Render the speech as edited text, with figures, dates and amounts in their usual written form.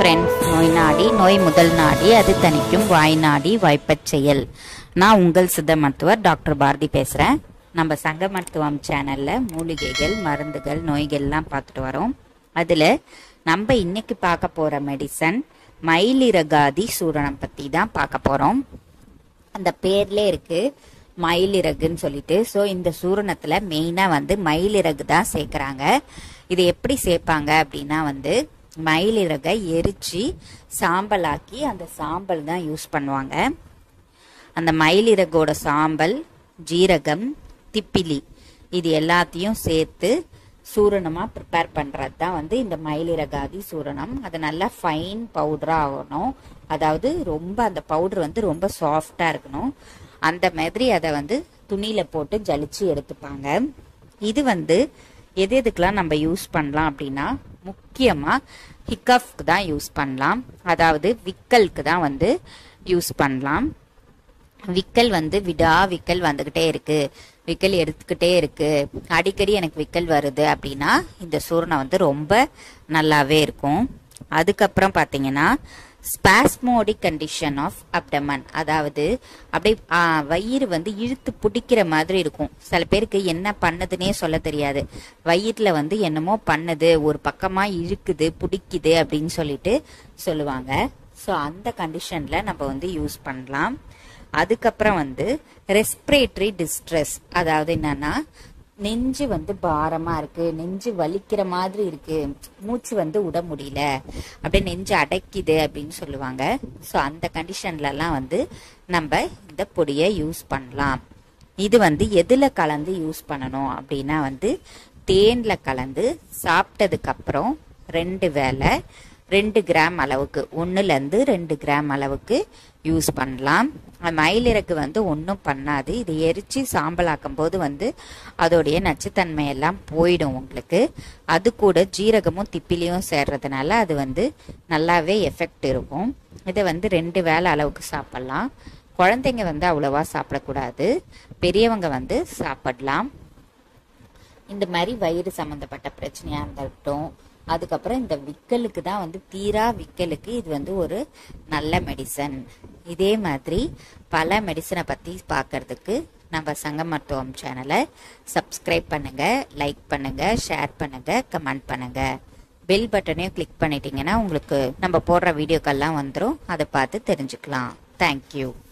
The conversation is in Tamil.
ஃப்ரெண்ட்ஸ், நோய் நாடி நோய் முதல் நாடி அது தணிக்கும் வாய் நாடி வாய்ப்பச் செயல். நான் உங்கள் சித்த மருத்துவர் டாக்டர் பாரதி பேசுகிறேன். நம்ம சங்க மருத்துவம் சேனலில் மூலிகைகள், மருந்துகள், நோய்கள்லாம் பார்த்துட்டு வரோம். அதில் நம்ம இன்னைக்கு பார்க்க போகிற மெடிசன் மயிலிறகாதி சூரணம் பற்றி தான் பார்க்க போகிறோம். அந்த பேர்லே இருக்குது மயிலிறகுன்னு சொல்லிட்டு. ஸோ இந்த சூரணத்தில் மெயினாக மயிலிறகு தான் சேர்க்குறாங்க. இது எப்படி சேர்ப்பாங்க அப்படின்னா மயிலிறகை எரிச்சு சாம்பலாக்கி அந்த சாம்பல் தான் யூஸ் பண்ணுவாங்க. அந்த மயிலிறகோட சாம்பல், ஜீரகம், திப்பிலி இது எல்லாத்தையும் சேர்த்து சூரணமாக ப்ரிப்பேர் பண்ணுறது தான் இந்த மயிலிறகாதி சூரணம். அது நல்லா ஃபைன் பவுடராக ஆகணும். அதாவது ரொம்ப அந்த பவுடர் ரொம்ப சாஃப்டாக இருக்கணும். அந்த மாதிரி அதை துணியில் போட்டு ஜலிச்சு எடுத்துப்பாங்க. இது எதுக்கெல்லாம் நம்ம யூஸ் பண்ணலாம் அப்படின்னா, முக்கியமாக ஹிக்கஃப்க்கு தான் யூஸ் பண்ணலாம். அதாவது விக்கலுக்கு தான் யூஸ் பண்ணலாம். விக்கல் விடா விக்கல் வந்துக்கிட்டே இருக்கு, விக்கல் எடுத்துக்கிட்டே இருக்கு, அடிக்கடி எனக்கு விக்கல் வருது அப்படின்னா இந்த சூரணம் ரொம்ப நல்லாவே இருக்கும். அதுக்கப்புறம் பார்த்தீங்கன்னா ஸ்பாஸ்மோடிக் கண்டிஷன் ஆஃப் அப்டமன், அதாவது அப்படியே வயிறு இழுத்து பிடிக்கிற மாதிரி இருக்கும். சில பேருக்கு என்ன பண்ணுதுன்னே சொல்ல தெரியாது. வயிற்றுல என்னமோ பண்ணுது, ஒரு பக்கமாக இழுக்குது, பிடிக்குது அப்படின்னு சொல்லிட்டு சொல்லுவாங்க. ஸோ அந்த கண்டிஷனில் நம்ம யூஸ் பண்ணலாம். அதுக்கப்புறம் ரெஸ்பிரேட்டரி டிஸ்ட்ரெஸ், அதாவது என்னன்னா நெஞ்சு பாரமா இருக்கு, நெஞ்சு வலிக்கிற மாதிரி இருக்கு, மூச்சு விட முடியல, அப்படியே நெஞ்சு அடைக்குது அப்படின்னு சொல்லுவாங்க. ஸோ அந்த கண்டிஷன்லலாம் நம்ம இந்த பொடியை யூஸ் பண்ணலாம். இது எதுல கலந்து யூஸ் பண்ணணும் அப்படின்னா தேன்ல கலந்து சாப்பிட்டதுக்கு அப்புறம் 2 வேளை 2 கிராம் அளவுக்கு, 1லேருந்து 2 கிராம் அளவுக்கு யூஸ் பண்ணலாம். மயிலிறகு ஒன்றும் பண்ணாது. இது எரிச்சு சாம்பலாக்கும் போது அதோடைய நச்சுத்தன்மையெல்லாம் போயிடும் உங்களுக்கு. அது கூட ஜீரகமும் திப்பிலியும் சேர்றதுனால அது நல்லாவே எஃபெக்ட் இருக்கும். இதை 2 வேளை அளவுக்கு சாப்பிட்லாம். குழந்தைங்க அவ்வளோவா சாப்பிடக்கூடாது, பெரியவங்க சாப்பிடலாம். இந்த மாதிரி வயிறு சம்மந்தப்பட்ட பிரச்சனையாக இருந்துட்டும். அதுக்கப்புறம் இந்த விக்கலுக்கு தான் தீரா விக்கலுக்கு இது ஒரு நல்ல மெடிசன். இதே மாதிரி பல மெடிசனை பற்றி பார்க்கறதுக்கு நம்ம சங்க மருத்துவம் சேனலை சப்ஸ்கிரைப் பண்ணுங்க, லைக் பண்ணுங்க, ஷேர் பண்ணுங்க, கமெண்ட் பண்ணுங்க. பெல் பட்டனையும் கிளிக் பண்ணிட்டீங்கன்னா உங்களுக்கு நம்ம போடுற வீடியோக்கெல்லாம் வந்துடும். அதை பார்த்து தெரிஞ்சுக்கலாம். தேங்க்யூ.